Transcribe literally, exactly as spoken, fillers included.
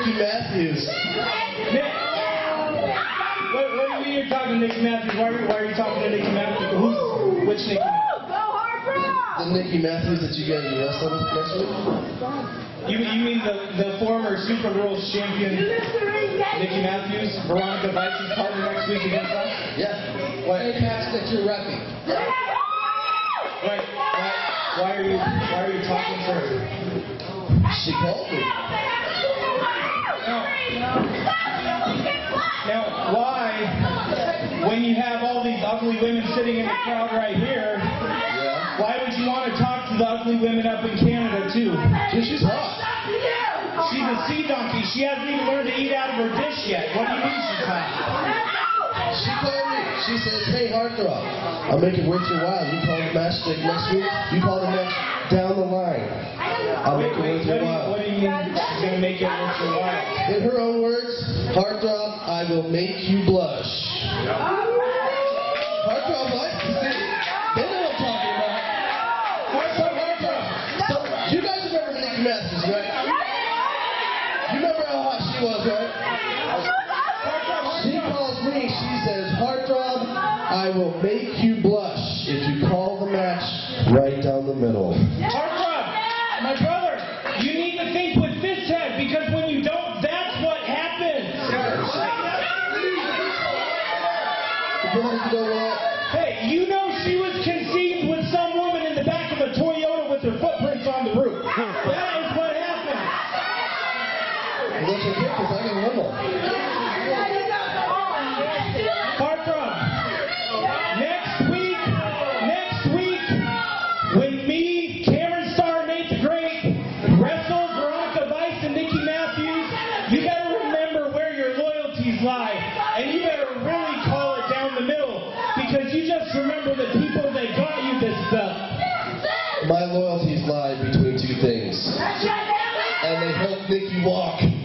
Nikki Matthews. Nick, what, what do you mean you're talking to Nikki Matthews? Why are you, why are you talking to Nikki Matthews? Who's, which Nikki Matthews? The Nikki Matthews that you guys wrestle with next week? You, you mean the, the former Super Rules champion Nikki Matthews, Veronica Vice's partner next week against us? Yeah. What? Any match that you're repping. Why, why, why are you why are you talking to her? She called me. Now, now, why, when you have all these ugly women sitting in the crowd right here, Yeah. why would you want to talk to the ugly women up in Canada too? Dude, she's hot. She's a sea donkey. She hasn't even learned to eat out of her dish yet. What do you mean she's hot? She called me. She says, hey, Heartthrob, I'll make it worth your while. You call the match next week. You call the match down the line. I'll make it worth your while. What do you mean she's going to make it worth your while? In her own words, Heartthrob, I will make you blush. Heartthrob, what? See, they know what I'm talking about. Heartthrob, Heartthrob. So, you guys remember Nikki Matthews, right? You remember how hot she was, right? She calls me, she says, Heartthrob, I will make you blush if you call the match right down the middle. Heartthrob, my brother, you need to think with this head, because when you don't, that's what happens. Because you know what? Hey, you know she was conceived with some woman in the back of a Toyota with her footprints on the roof. That is what happened. Well, that's okay, because I can rumble. Heartthrob, next week, next week, when me, Cameron Starr, Nate the Great, wrestle Veronica Vice and Nikki Matthews, you better remember where your loyalties lie. And you better really call it down the middle, because you just remember the people that got you this belt. My loyalties lie between two things. And they help Nikki walk.